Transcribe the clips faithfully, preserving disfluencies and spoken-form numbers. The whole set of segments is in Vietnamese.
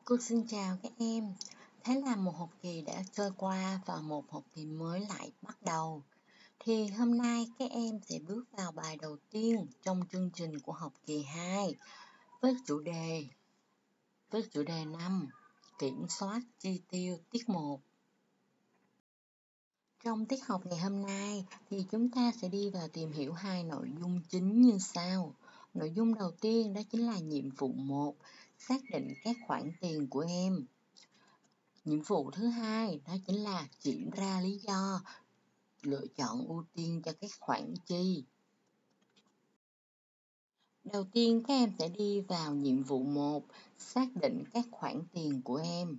Cô xin chào các em. Thế là một học kỳ đã trôi qua và một học kỳ mới lại bắt đầu. Thì hôm nay các em sẽ bước vào bài đầu tiên trong chương trình của học kỳ hai với chủ đề với chủ đề năm kiểm soát chi tiêu tiết một. Trong tiết học ngày hôm nay thì chúng ta sẽ đi vào tìm hiểu hai nội dung chính như sau. Nội dung đầu tiên đó chính là nhiệm vụ một, xác định các khoản tiền của em. Nhiệm vụ thứ hai đó chính là chỉ ra lý do, lựa chọn ưu tiên cho các khoản chi. Đầu tiên các em sẽ đi vào nhiệm vụ một, xác định các khoản tiền của em.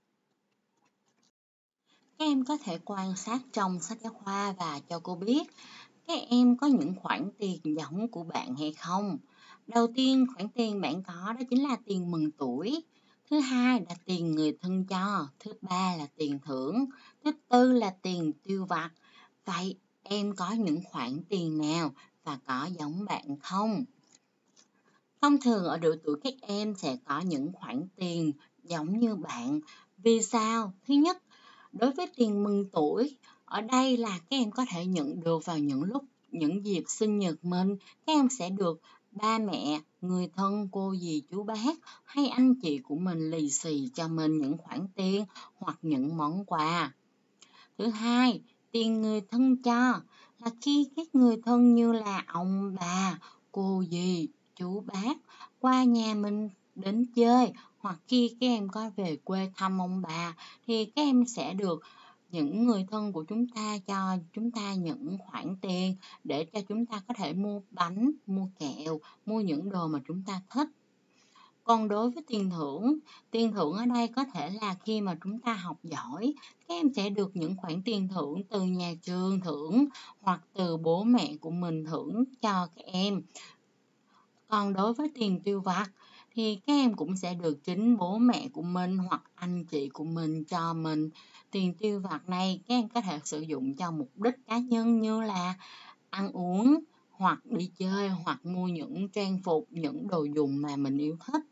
Các em có thể quan sát trong sách giáo khoa và cho cô biết các em có những khoản tiền giống của bạn hay không. Đầu tiên khoản tiền bạn có đó chính là tiền mừng tuổi. Thứ hai là tiền người thân cho. Thứ ba là tiền thưởng. Thứ tư là tiền tiêu vặt. Vậy em có những khoản tiền nào và có giống bạn không? Thông thường ở độ tuổi các em sẽ có những khoản tiền giống như bạn. Vì sao? Thứ nhất, đối với tiền mừng tuổi, ở đây là các em có thể nhận được vào những lúc, những dịp sinh nhật mình, các em sẽ được ba mẹ, người thân, cô dì, chú bác hay anh chị của mình lì xì cho mình những khoản tiền hoặc những món quà. Thứ hai, tiền người thân cho là khi các người thân như là ông bà, cô dì, chú bác qua nhà mình đến chơi hoặc khi các em có về quê thăm ông bà thì các em sẽ được những người thân của chúng ta cho chúng ta những khoản tiền để cho chúng ta có thể mua bánh, mua kẹo, mua những đồ mà chúng ta thích. Còn đối với tiền thưởng, tiền thưởng ở đây có thể là khi mà chúng ta học giỏi, các em sẽ được những khoản tiền thưởng từ nhà trường thưởng hoặc từ bố mẹ của mình thưởng cho các em. Còn đối với tiền tiêu vặt thì các em cũng sẽ được chính bố mẹ của mình hoặc anh chị của mình cho mình. Tiền tiêu vặt này các em có thể sử dụng cho mục đích cá nhân như là ăn uống hoặc đi chơi hoặc mua những trang phục, những đồ dùng mà mình yêu thích.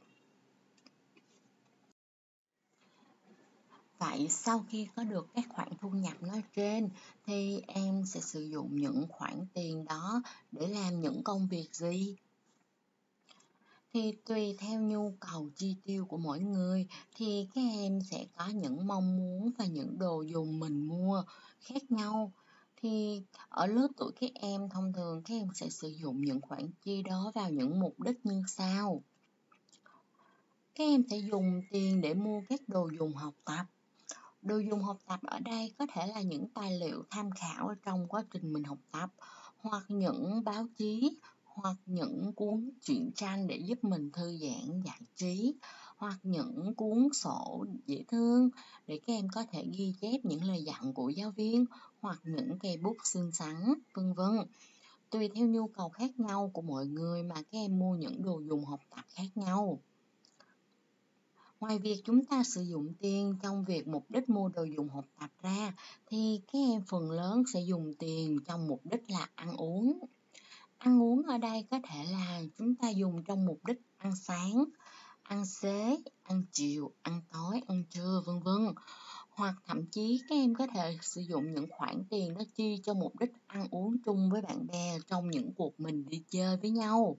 Vậy sau khi có được các khoản thu nhập nói trên thì em sẽ sử dụng những khoản tiền đó để làm những công việc gì? Thì tùy theo nhu cầu chi tiêu của mỗi người thì các em sẽ có những mong muốn và những đồ dùng mình mua khác nhau. Thì ở lứa tuổi các em thông thường các em sẽ sử dụng những khoản chi đó vào những mục đích như sau. Các em sẽ dùng tiền để mua các đồ dùng học tập. Đồ dùng học tập ở đây có thể là những tài liệu tham khảo trong quá trình mình học tập, hoặc những báo chí, hoặc những cuốn truyện tranh để giúp mình thư giãn giải trí, hoặc những cuốn sổ dễ thương để các em có thể ghi chép những lời dặn của giáo viên, hoặc những cây bút xinh xắn, vân vân. Tùy theo nhu cầu khác nhau của mọi người mà các em mua những đồ dùng học tập khác nhau. Ngoài việc chúng ta sử dụng tiền trong việc mục đích mua đồ dùng học tập ra, thì các em phần lớn sẽ dùng tiền trong mục đích là ăn uống. Ăn uống ở đây có thể là chúng ta dùng trong mục đích ăn sáng, ăn xế, ăn chiều, ăn tối, ăn trưa, vân vân. Hoặc thậm chí các em có thể sử dụng những khoản tiền đó chi cho mục đích ăn uống chung với bạn bè trong những cuộc mình đi chơi với nhau.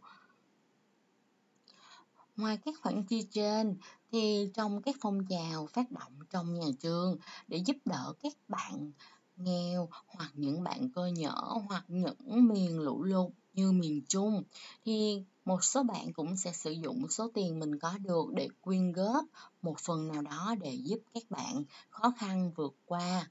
Ngoài các khoản chi trên thì trong các phong trào phát động trong nhà trường để giúp đỡ các bạn nghèo hoặc những bạn cơ nhở hoặc những miền lũ lụt như miền Trung thì một số bạn cũng sẽ sử dụng số tiền mình có được để quyên góp một phần nào đó để giúp các bạn khó khăn vượt qua.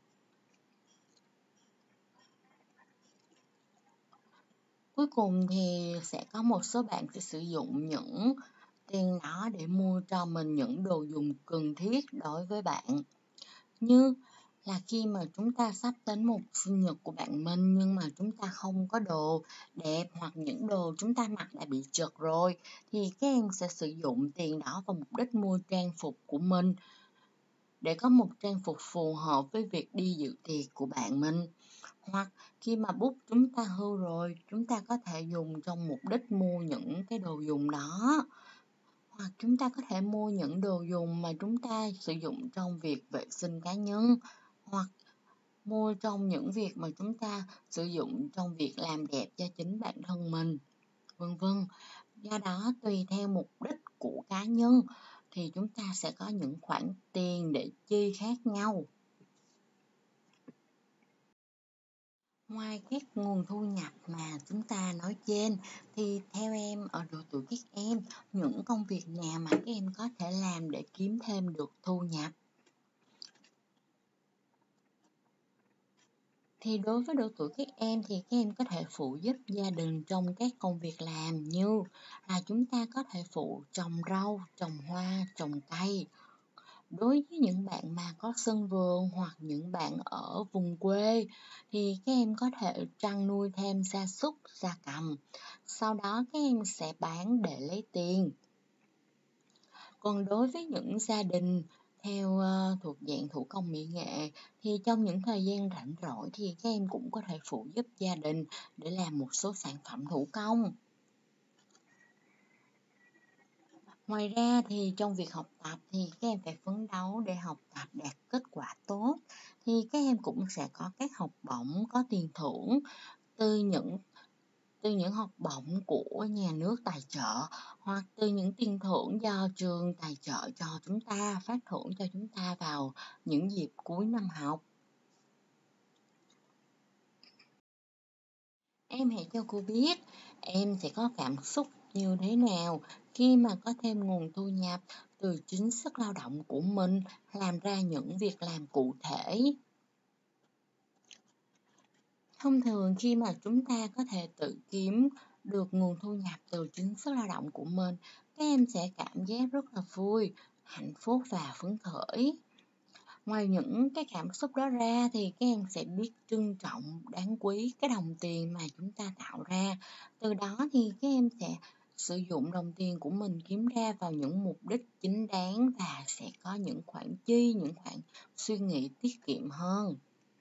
Cuối cùng thì sẽ có một số bạn sẽ sử dụng những tiền đó để mua cho mình những đồ dùng cần thiết đối với bạn. Như là khi mà chúng ta sắp đến một sinh nhật của bạn mình nhưng mà chúng ta không có đồ đẹp hoặc những đồ chúng ta mặc đã bị chật rồi thì các em sẽ sử dụng tiền đó vào mục đích mua trang phục của mình để có một trang phục phù hợp với việc đi dự tiệc của bạn mình. Hoặc khi mà bút chúng ta hư rồi, chúng ta có thể dùng trong mục đích mua những cái đồ dùng đó. Hoặc chúng ta có thể mua những đồ dùng mà chúng ta sử dụng trong việc vệ sinh cá nhân, hoặc mua trong những việc mà chúng ta sử dụng trong việc làm đẹp cho chính bản thân mình, vân vân. Do đó, tùy theo mục đích của cá nhân thì chúng ta sẽ có những khoản tiền để chi khác nhau. Ngoài các nguồn thu nhập mà chúng ta nói trên, thì theo em, ở độ tuổi các em, những công việc nào mà các em có thể làm để kiếm thêm được thu nhập? Thì đối với độ tuổi các em thì các em có thể phụ giúp gia đình trong các công việc làm như là chúng ta có thể phụ trồng rau, trồng hoa, trồng cây. Đối với những bạn mà có sân vườn hoặc những bạn ở vùng quê thì các em có thể chăn nuôi thêm gia súc, gia cầm. Sau đó các em sẽ bán để lấy tiền. Còn đối với những gia đình theo uh, thuộc dạng thủ công mỹ nghệ thì trong những thời gian rảnh rỗi thì các em cũng có thể phụ giúp gia đình để làm một số sản phẩm thủ công. Ngoài ra thì trong việc học tập thì các em phải phấn đấu để học tập đạt kết quả tốt, thì các em cũng sẽ có các học bổng có tiền thưởng từ những từ những học bổng của nhà nước tài trợ, hoặc từ những tiền thưởng do trường tài trợ cho chúng ta, phát thưởng cho chúng ta vào những dịp cuối năm học. Em hãy cho cô biết em sẽ có cảm xúc như thế nào khi mà có thêm nguồn thu nhập từ chính sức lao động của mình, làm ra những việc làm cụ thể. Thông thường khi mà chúng ta có thể tự kiếm được nguồn thu nhập từ chính sức lao động của mình, các em sẽ cảm giác rất là vui, hạnh phúc và phấn khởi. Ngoài những cái cảm xúc đó ra thì các em sẽ biết trân trọng, đáng quý cái đồng tiền mà chúng ta tạo ra. Từ đó thì các em sẽ sử dụng đồng tiền của mình kiếm ra vào những mục đích chính đáng và sẽ có những khoản chi, những khoản suy nghĩ tiết kiệm hơn.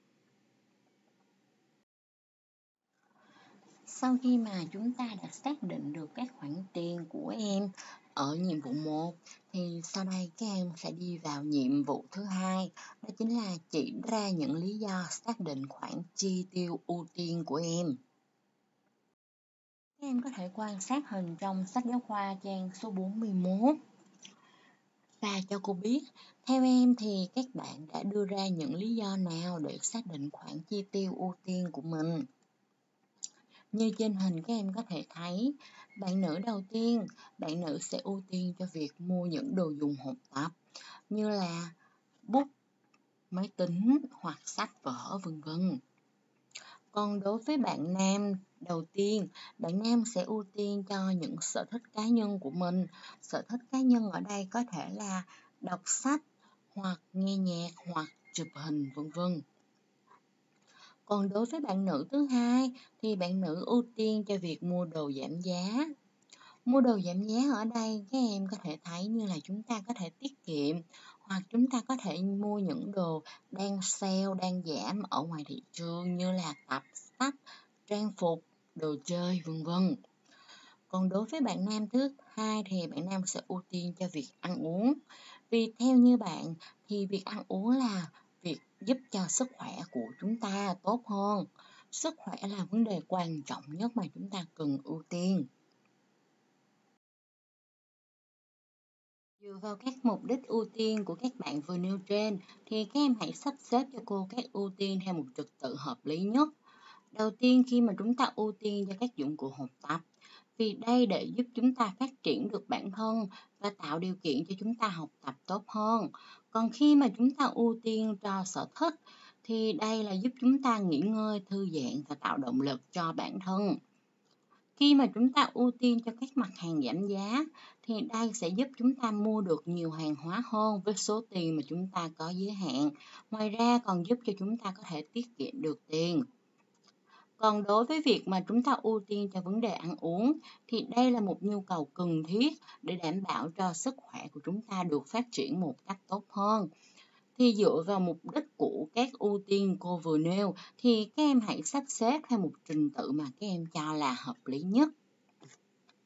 Sau khi mà chúng ta đã xác định được các khoản tiền của em ở nhiệm vụ một, thì sau đây các em sẽ đi vào nhiệm vụ thứ hai, đó chính là chỉ ra những lý do xác định khoản chi tiêu ưu tiên của em. Các em có thể quan sát hình trong sách giáo khoa trang số bốn mươi mốt. Và cho cô biết, theo em thì các bạn đã đưa ra những lý do nào để xác định khoản chi tiêu ưu tiên của mình? Như trên hình các em có thể thấy, bạn nữ đầu tiên, bạn nữ sẽ ưu tiên cho việc mua những đồ dùng học tập như là bút, máy tính hoặc sách vở vân vân. Còn đối với bạn nam đầu tiên, bạn nam sẽ ưu tiên cho những sở thích cá nhân của mình. Sở thích cá nhân ở đây có thể là đọc sách, hoặc nghe nhạc, hoặc chụp hình vân vân. Còn đối với bạn nữ thứ hai thì bạn nữ ưu tiên cho việc mua đồ giảm giá. Mua đồ giảm giá ở đây các em có thể thấy như là chúng ta có thể tiết kiệm, hoặc chúng ta có thể mua những đồ đang sale, đang giảm ở ngoài thị trường như là tập sách, trang phục, đồ chơi vân vân. Còn đối với bạn nam thứ hai thì bạn nam sẽ ưu tiên cho việc ăn uống. Vì theo như bạn thì việc ăn uống là việc giúp cho sức khỏe của chúng ta tốt hơn. Sức khỏe là vấn đề quan trọng nhất mà chúng ta cần ưu tiên. Dựa vào các mục đích ưu tiên của các bạn vừa nêu trên thì các em hãy sắp xếp cho cô các ưu tiên theo một trật tự hợp lý nhất. Đầu tiên, khi mà chúng ta ưu tiên cho các dụng cụ học tập, vì đây để giúp chúng ta phát triển được bản thân và tạo điều kiện cho chúng ta học tập tốt hơn. Còn khi mà chúng ta ưu tiên cho sở thích thì đây là giúp chúng ta nghỉ ngơi, thư giãn và tạo động lực cho bản thân. Khi mà chúng ta ưu tiên cho các mặt hàng giảm giá thì đây sẽ giúp chúng ta mua được nhiều hàng hóa hơn với số tiền mà chúng ta có giới hạn. Ngoài ra còn giúp cho chúng ta có thể tiết kiệm được tiền. Còn đối với việc mà chúng ta ưu tiên cho vấn đề ăn uống thì đây là một nhu cầu cần thiết để đảm bảo cho sức khỏe của chúng ta được phát triển một cách tốt hơn. Thì dựa vào mục đích của các ưu tiên cô vừa nêu thì các em hãy sắp xếp theo một trình tự mà các em cho là hợp lý nhất.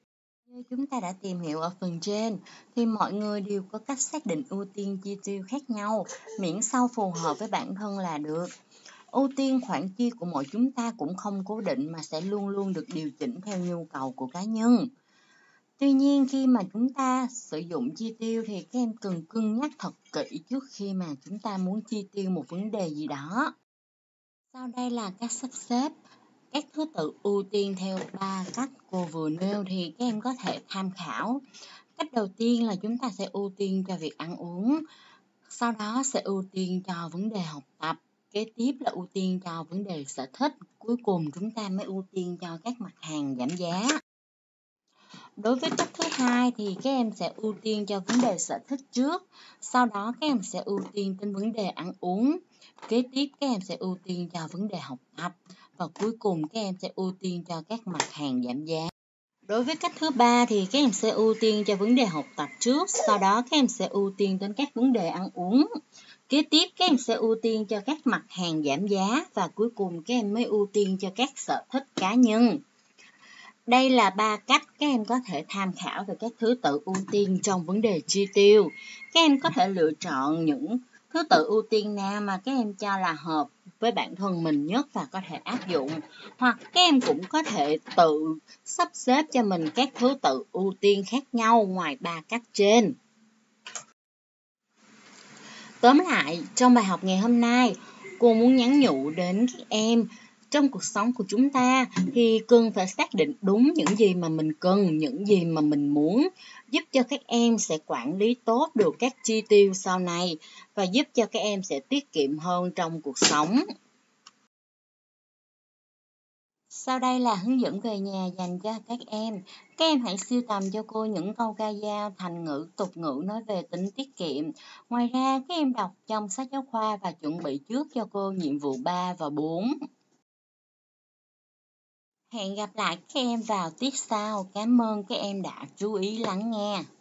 Như chúng ta đã tìm hiểu ở phần trên, thì mọi người đều có cách xác định ưu tiên chi tiêu khác nhau, miễn sao phù hợp với bản thân là được. Ưu tiên khoản chi của mỗi chúng ta cũng không cố định mà sẽ luôn luôn được điều chỉnh theo nhu cầu của cá nhân. Tuy nhiên, khi mà chúng ta sử dụng chi tiêu thì các em cần cân nhắc thật kỹ trước khi mà chúng ta muốn chi tiêu một vấn đề gì đó. Sau đây là cách sắp xếp các thứ tự ưu tiên theo ba cách cô vừa nêu thì các em có thể tham khảo. Cách đầu tiên là chúng ta sẽ ưu tiên cho việc ăn uống, sau đó sẽ ưu tiên cho vấn đề học tập, kế tiếp là ưu tiên cho vấn đề sở thích, cuối cùng chúng ta mới ưu tiên cho các mặt hàng giảm giá. Đối với cách thứ hai thì các em sẽ ưu tiên cho vấn đề sở thích trước, sau đó các em sẽ ưu tiên đến vấn đề ăn uống, kế tiếp các em sẽ ưu tiên cho vấn đề học tập và cuối cùng các em sẽ ưu tiên cho các mặt hàng giảm giá. Đối với cách thứ ba thì các em sẽ ưu tiên cho vấn đề học tập trước, sau đó các em sẽ ưu tiên đến các vấn đề ăn uống. Kế tiếp các em sẽ ưu tiên cho các mặt hàng giảm giá và cuối cùng các em mới ưu tiên cho các sở thích cá nhân. Đây là ba cách các em có thể tham khảo về các thứ tự ưu tiên trong vấn đề chi tiêu. Các em có thể lựa chọn những thứ tự ưu tiên nào mà các em cho là hợp với bản thân mình nhất và có thể áp dụng. Hoặc các em cũng có thể tự sắp xếp cho mình các thứ tự ưu tiên khác nhau ngoài ba cách trên. Tóm lại, trong bài học ngày hôm nay, cô muốn nhắn nhủ đến các em trong cuộc sống của chúng ta thì cần phải xác định đúng những gì mà mình cần, những gì mà mình muốn, giúp cho các em sẽ quản lý tốt được các chi tiêu sau này và giúp cho các em sẽ tiết kiệm hơn trong cuộc sống. Sau đây là hướng dẫn về nhà dành cho các em. Các em hãy sưu tầm cho cô những câu ca dao, thành ngữ, tục ngữ nói về tính tiết kiệm. Ngoài ra, các em đọc trong sách giáo khoa và chuẩn bị trước cho cô nhiệm vụ ba và bốn. Hẹn gặp lại các em vào tiết sau. Cảm ơn các em đã chú ý lắng nghe.